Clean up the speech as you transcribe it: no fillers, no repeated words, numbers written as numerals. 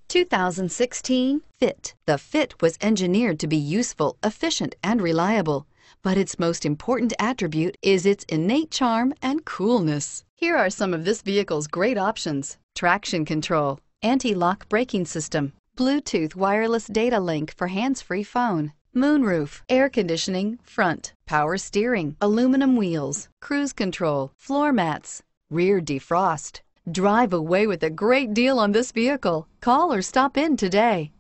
2016 Fit. The Fit was engineered to be useful, efficient, and reliable, but its most important attribute is its innate charm and coolness. Here are some of this vehicle's great options: traction control, anti-lock braking system, Bluetooth wireless data link for hands-free phone, moonroof, air conditioning, front, power steering, aluminum wheels, cruise control, floor mats, rear defrost. Drive away with a great deal on this vehicle. Call or stop in today.